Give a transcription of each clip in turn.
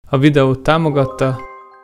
A videót támogatta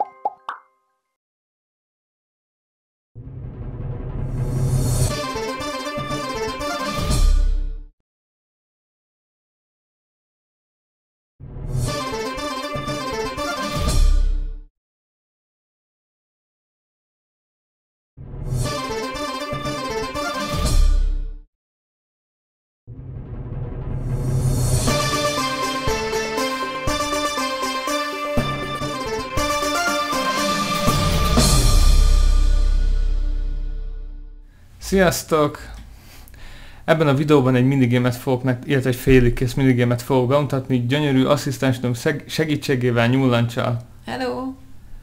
Sziasztok! Ebben a videóban egy minigémet fogok illetve egy félig kész minigémet fogok bemutatni gyönyörű asszisztensnőm segítségével nyúllancsal. Hello!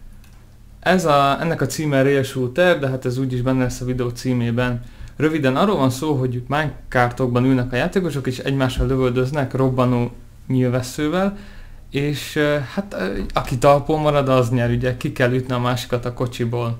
Ennek a címe Rail Shooter, de hát ez úgyis benne lesz a videó címében. Röviden arról van szó, hogy minecartokban ülnek a játékosok és egymással lövöldöznek robbanó nyílvesszővel, és hát aki talpon marad, az nyer, ugye ki kell ütni a másikat a kocsiból.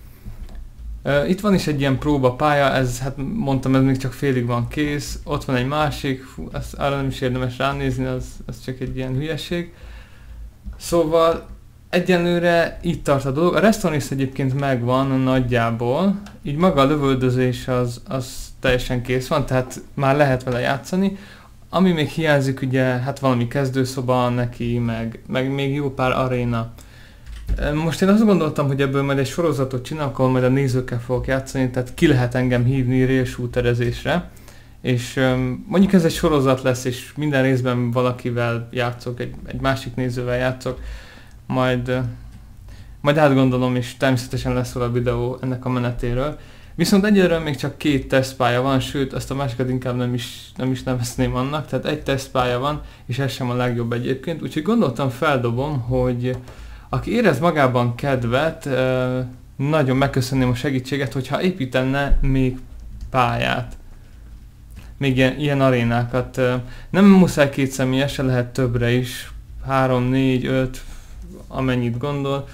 Itt van is egy ilyen próbapálya, hát mondtam, ez még csak félig van kész, ott van egy másik, arra nem is érdemes ránézni, az csak egy ilyen hülyeség. Szóval egyenlőre itt tart a dolog, a Restonis egyébként megvan nagyjából, így maga a lövöldözés az teljesen kész van, tehát már lehet vele játszani. Ami még hiányzik, ugye, hát valami kezdőszoba neki, meg még jó pár aréna. Most én azt gondoltam, hogy ebből majd egy sorozatot csinálok, ahol majd a nézőkkel fogok játszani, tehát ki lehet engem hívni rail shooterezésre. És mondjuk ez egy sorozat lesz, és minden részben valakivel játszok, egy másik nézővel játszok. Majd átgondolom, és természetesen lesz róla a videó ennek a menetéről. Viszont egyelőre még csak 2 tesztpálya van, sőt azt a másikat inkább nem is nevezném annak, tehát egy tesztpálya van, és ez sem a legjobb egyébként. Úgyhogy gondoltam, feldobom, hogy aki érez magában kedvet, nagyon megköszönném a segítséget, hogyha építene még pályát. Még ilyen arénákat. Nem muszáj 2 személyesen, lehet többre is. 3, 4, 5, amennyit gondol.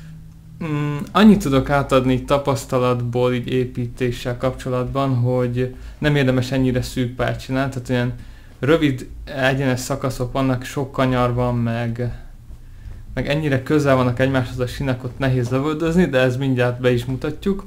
Annyit tudok átadni tapasztalatból, így építéssel kapcsolatban, hogy nem érdemes ennyire szűk pályát csinálni, tehát olyan rövid, egyenes szakaszok vannak, sok kanyar van, meg ennyire közel vannak egymáshoz a sínek, ott nehéz lövöldözni, de ez mindjárt be is mutatjuk.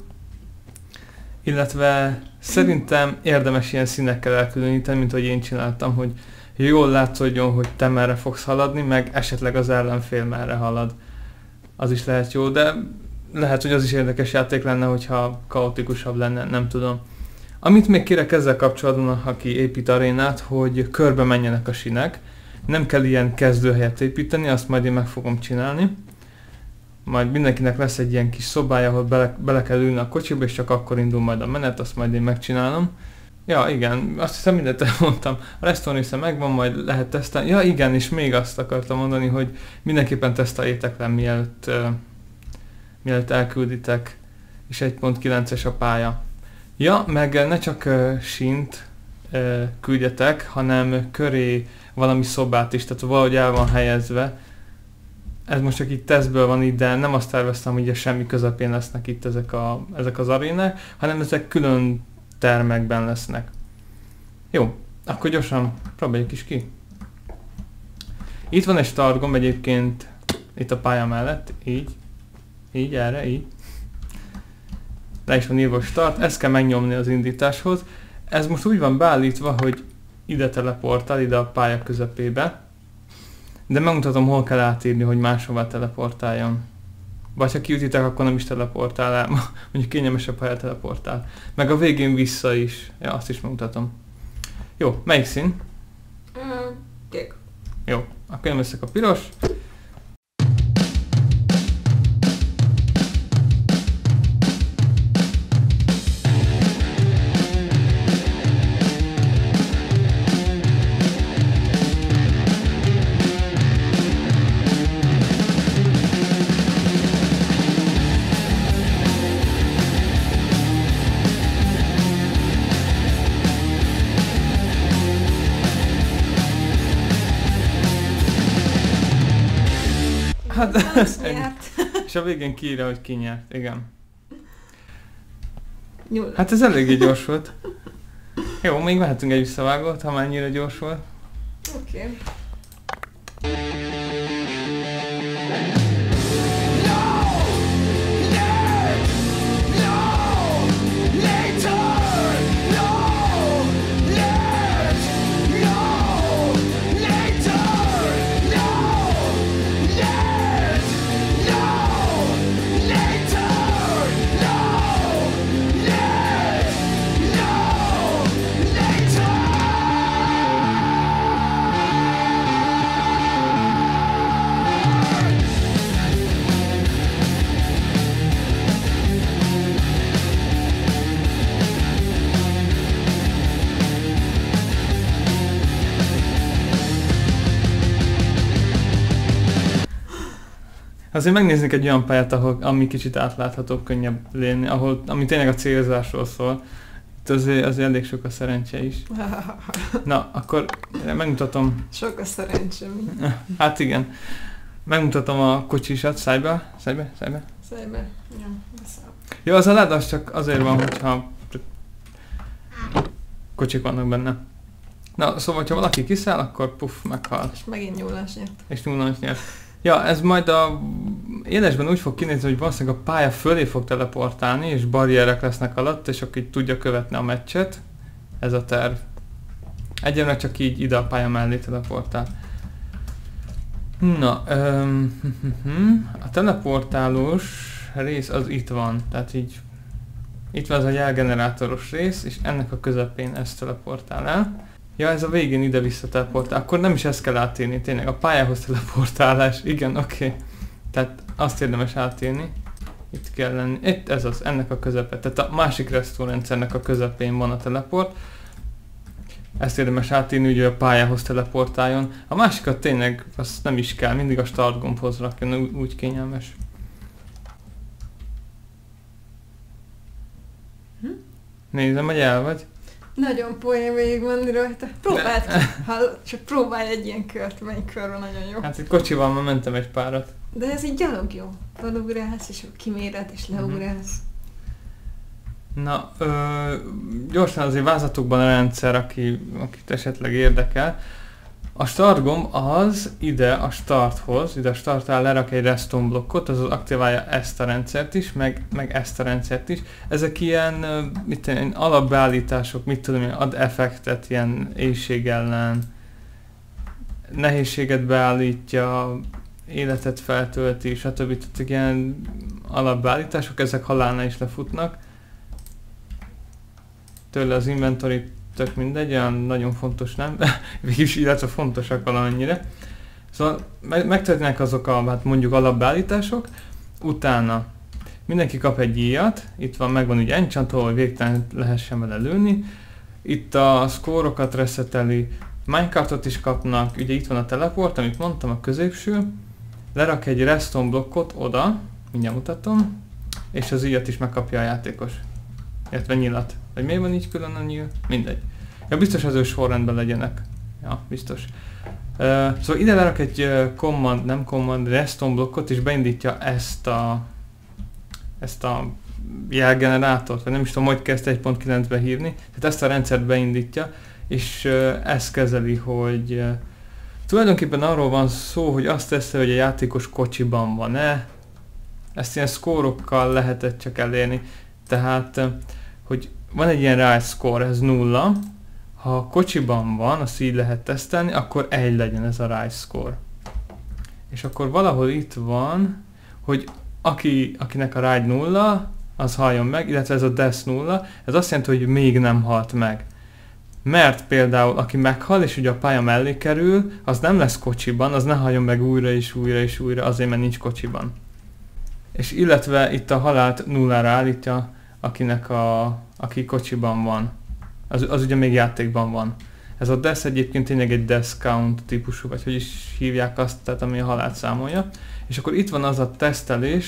Illetve szerintem érdemes ilyen színekkel elkülöníteni, mint ahogy én csináltam, hogy jól látszódjon, hogy te merre fogsz haladni, meg esetleg az ellenfél merre halad. Az is lehet jó, de lehet, hogy az is érdekes játék lenne, hogyha kaotikusabb lenne, nem tudom. Amit még kérek ezzel kapcsolatban, aki épít arénát, hogy körbe menjenek a sínek. Nem kell ilyen kezdőhelyet építeni, azt majd én meg fogom csinálni. Majd mindenkinek lesz egy ilyen kis szobája, ahol bele kell ülni a kocsiba, és csak akkor indul majd a menet, azt majd én megcsinálom. Ja, igen, azt hiszem mindent elmondtam. A Restonis megvan, majd lehet tesztelni. Ja, igen, és még azt akartam mondani, hogy mindenképpen teszteljétek le, mielőtt elkülditek, és 1.9-es a pálya. Ja, meg ne csak sínt küldjetek, hanem köré valami szobát is, tehát valahogy el van helyezve. Ez most csak itt tesztből van így, de nem azt terveztem, hogy semmi közepén lesznek itt ezek az arénák, hanem ezek külön termekben lesznek. Jó, akkor gyorsan próbáljuk is ki. Itt van egy start gomb egyébként, itt a pálya mellett, így, erre, így. Le is van írva start, ezt kell megnyomni az indításhoz. Ez most úgy van beállítva, hogy ide teleportál, ide a pálya közepébe. De megmutatom, hol kell átírni, hogy máshová teleportáljon. Vagy ha kiütitek, akkor nem is teleportál el, mondjuk kényelmesebb, ha elteleportál. Meg a végén vissza is. Ja, azt is megmutatom. Jó, melyik szín? Kék. Jó, akkor jön összek a piros. És a végén kiírja, hogy ki nyert. Igen. Hát ez eléggé gyors volt. Jó, még mehetünk egy visszavágót, ha már ennyire gyors volt. Oké. Azért megnéznék egy olyan pályát, ami kicsit átláthatóbb, könnyebb léni, ami tényleg a célzásról szól. Itt azért elég sok a szerencse is. Na, akkor megmutatom. Sok a szerencsém. Hát igen. Megmutatom a kocsisat, szállj be. Szállj be. Ja, Ja, az a láda az csak azért van, hogyha kocsik vannak benne. Na, szóval, ha valaki kiszáll, akkor puff, meghal. És megint nyúlás nyert. És nyúlás nyert. Ja, ez majd a élesben úgy fog kinézni, hogy valószínűleg a pálya fölé fog teleportálni, és barrierek lesznek alatt, és akkor így tudja követni a meccset. Ez a terv. Egyenlően csak így ide a pálya mellé teleportál. Na, a teleportálós rész az itt van, tehát így itt van az a jelgenerátoros rész, és ennek a közepén ez teleportál el. Ja, ez a végén ide-vissza teleportál, akkor nem is ezt kell átírni, tényleg a pályához teleportálás, igen, oké. Tehát azt érdemes átírni, itt kell lenni, itt ez az, ennek a közepe, tehát a másik resztórendszernek a közepén van a teleport. Ezt érdemes átírni, hogy a pályához teleportáljon. A másikat tényleg, azt nem is kell, mindig a start gombhoz rakjon, úgy kényelmes. Nézem, hogy el vagy. Nagyon poén végig menni rajta. Próbáld ki, csak próbálj egy ilyen kört, melyik kör van nagyon jó. Hát itt kocsival már mentem egy párat. De ez így gyalog jó. Felugrálsz, és kiméred, és leugrálsz. Na, gyorsan azért vázatokban a rendszer, akit esetleg érdekel. A start gomb az ide a starthoz, ide a startál lerak egy redstone blokkot, az aktiválja ezt a rendszert is, meg ezt a rendszert is. Ezek ilyen alapbeállítások, mit tudom én, ad effektet, ilyen éjség ellen, nehézséget beállítja, életet feltölti, stb. Tehát ilyen alapbeállítások, ezek halálnál is lefutnak. Tőle az inventory tök mindegy, olyan nagyon fontos nem, végülis illetve fontosak valamennyire. Szóval megtörténnek azok a, hát mondjuk alapbeállítások, utána mindenki kap egy íjat, itt van, megvan ugye enchantolva, hogy végtelen lehessen vele lőni. Itt a szkórokat reszeteli, minecartot is kapnak, ugye itt van a teleport, amit mondtam, a középső. Lerak egy redstone blokkot oda, mindjárt mutatom, és az íjat is megkapja a játékos. Illetve nyilat. Vagy miért van így külön a nyíl? Mindegy. Ja, biztos az ő sorrendben legyenek. Ja, biztos. Szóval ide lerak egy redstone blokkot, és beindítja ezt a jelgenerátort, vagy nem is tudom, hogy kell ezt 1.9-be hívni. Tehát ezt a rendszert beindítja, és ezt kezeli, hogy tulajdonképpen arról van szó, hogy azt teszi, hogy a játékos kocsiban van-e. Ezt ilyen szkórokkal lehetett csak elérni. Tehát, hogy van egy ilyen ride score, ez 0. Ha a kocsiban van, azt így lehet tesztelni, akkor 1 legyen ez a ride score. És akkor valahol itt van, hogy akinek a ride 0, az haljon meg, illetve ez a death 0, ez azt jelenti, hogy még nem halt meg. Mert például aki meghal, és ugye a pálya mellé kerül, az nem lesz kocsiban, az ne haljon meg újra és újra és újra, azért mert nincs kocsiban. És illetve itt a halált 0-ra állítja, aki kocsiban van. Az ugye még játékban van. Ez a death egyébként tényleg egy death count típusú, vagy hogy is hívják azt, tehát ami a halált számolja. És akkor itt van az a tesztelés,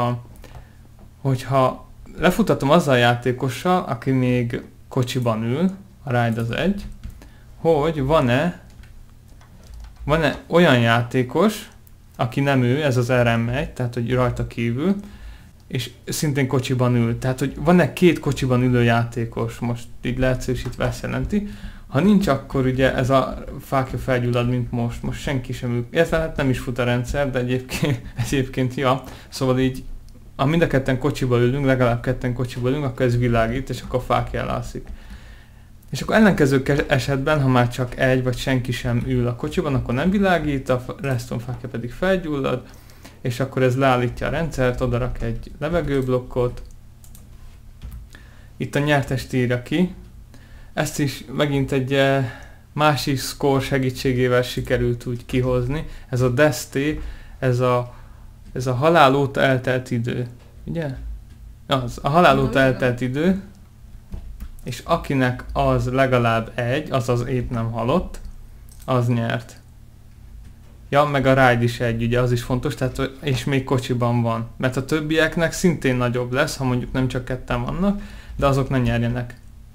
hogyha lefutatom azzal a játékossal, aki még kocsiban ül, a ride az 1, hogy van-e olyan játékos, aki nem ő, ez az RM1, tehát hogy rajta kívül, és szintén kocsiban ül. Tehát, hogy van-e 2 kocsiban ülő játékos, most így leegyszerűsítve ezt jelenti. Ha nincs, akkor ugye ez a fákja felgyullad, mint most senki sem ül. Illetve hát nem is fut a rendszer, de egyébként ja. Szóval így, ha mind a ketten kocsiba ülünk, legalább ketten kocsiba ülünk, akkor ez világít, és akkor a fákja elászik. És akkor ellenkező esetben, ha már csak egy vagy senki sem ül a kocsiban, akkor nem világít, a redstone fákja pedig felgyullad, és akkor ez leállítja a rendszert, odarak egy levegőblokkot. Itt a nyertest írja ki. Ezt is megint egy másik score segítségével sikerült úgy kihozni. Ez a DST, ez a halál óta eltelt idő. Ugye? A halál óta eltelt idő, és akinek az legalább 1, azaz épp nem halott, az nyert. Ja, meg a ride is egy, ugye az is fontos, tehát, és még kocsiban van. Mert a többieknek szintén nagyobb lesz, ha mondjuk nem csak ketten vannak, de azok nem nyerjenek.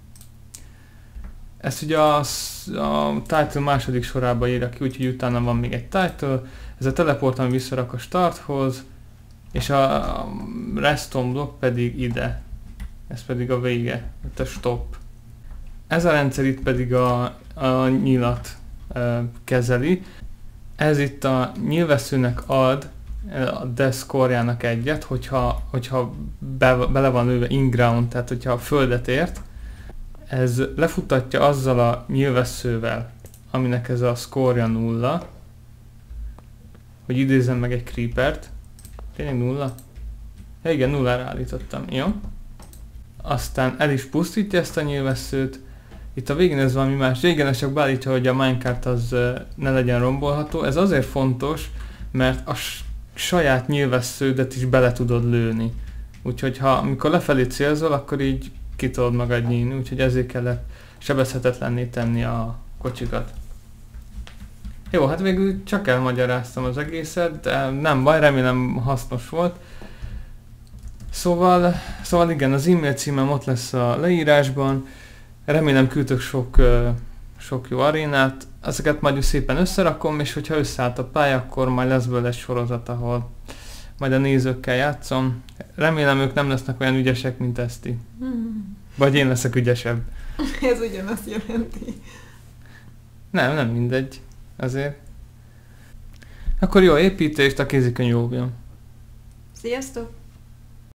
Ezt ugye a title második sorába írja ki, úgyhogy utána van még egy title. Ez a teleport, ami visszarak a starthoz, és a reston block pedig ide. Ez pedig a vége, itt a stop. Ez a rendszer itt pedig a nyilat kezeli. Ez itt a nyilvesszőnek ad a death score-jának egyet, hogyha bele van lőve in-ground, tehát hogyha a földet ért. Ez lefutatja azzal a nyilvesszővel, aminek ez a score-ja 0, hogy idézem meg egy creepert. Tényleg 0? Ja, igen, 0-ra állítottam, jó? Aztán el is pusztítja ezt a nyilvesszőt. Itt a végén ez valami más. Régen ez csak beállítja, hogy a minecart az ne legyen rombolható. Ez azért fontos, mert a saját nyilvessződet is bele tudod lőni. Úgyhogy amikor lefelé célzol, akkor így ki tudod magad nyílni, úgyhogy ezért kellett sebezhetetlenné tenni a kocsikat. Jó, hát végül csak elmagyaráztam az egészet, de nem baj, remélem hasznos volt. Szóval igen, az e-mail címem ott lesz a leírásban. Remélem küldtök sok jó arénát. Ezeket majd szépen összerakom, és hogyha összeállt a pálya, akkor majd lesz belőle egy sorozat, ahol majd a nézőkkel játszom. Remélem ők nem lesznek olyan ügyesek, mint Eszti. Vagy én leszek ügyesebb. Ez ugyanazt jelenti. Nem mindegy. Azért. Akkor jó építést, a kézikönyv jóvjon. Sziasztok!